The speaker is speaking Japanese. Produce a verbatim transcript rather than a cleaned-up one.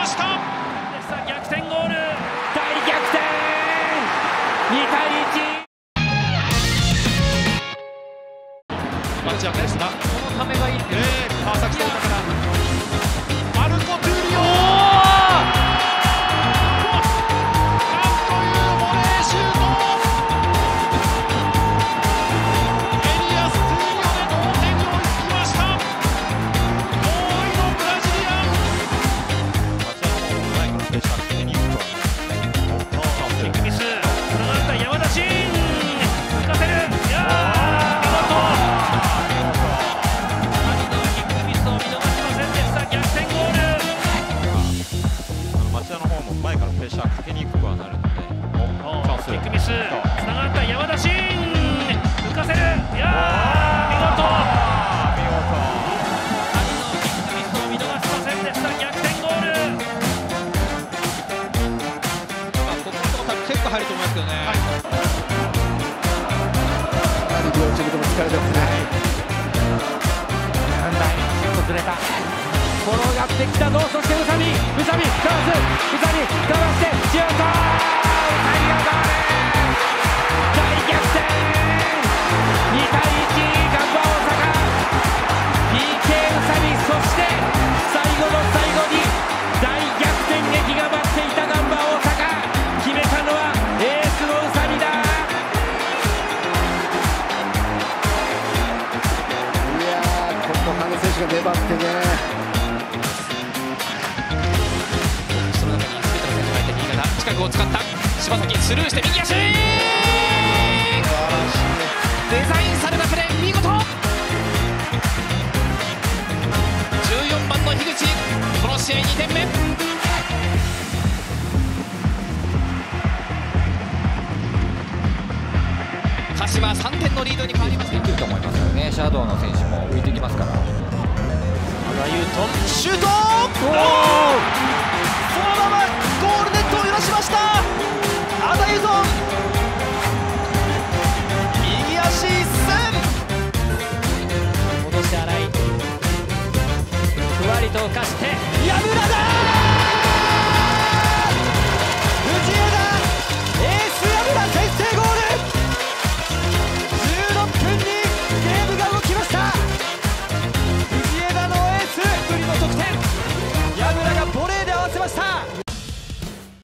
ました。 逆転ゴール、大逆転、にたいいち。 町山ですが、 このためがいい、 えー、川崎とからマルコ・トゥーリオ、なんというボレーシュート。エリアス・トゥーリオで同点に追いつきました。驚異のブラジリアン。町山も前からプレッシャーかけに行くとはキックミス、つながった山田真、浮かせる、いやー見事。谷のキックミスを見逃しませんでした。逆転ゴール。 町田の方も前からプレッシャーかけに行くとはなるので、 キックミス、つながった山田真、浮かせる、いやー見事。谷のキックミスを見逃しませんでした。逆転ゴール。 ここのところ多分チェック入ると思いますけどね。 両チームとも疲れてますね。 なんだい、ずれた。転がってきたぞ、そして宇佐美、宇佐美、かわす、宇佐美、かわして、シュート、宇佐美がゴール、大逆転、にたいいち、ガンバ大阪、ピーケー 宇佐美、そして最後の最後に大逆転劇が待っていたガンバ大阪、決めたのはエースの宇佐美だ。 いやー、ここ羽根選手が粘ってね。 その中に全ての選手がいて新潟、近くを使った柴崎、スルーして右足、デザインされたプレー、見事。じゅうよんばんの樋口、この試合にてんめ。鹿島さんてんのリードに変わります。 できると思いますよね。シャドウの選手も浮いてきますから。 ユートンシュート。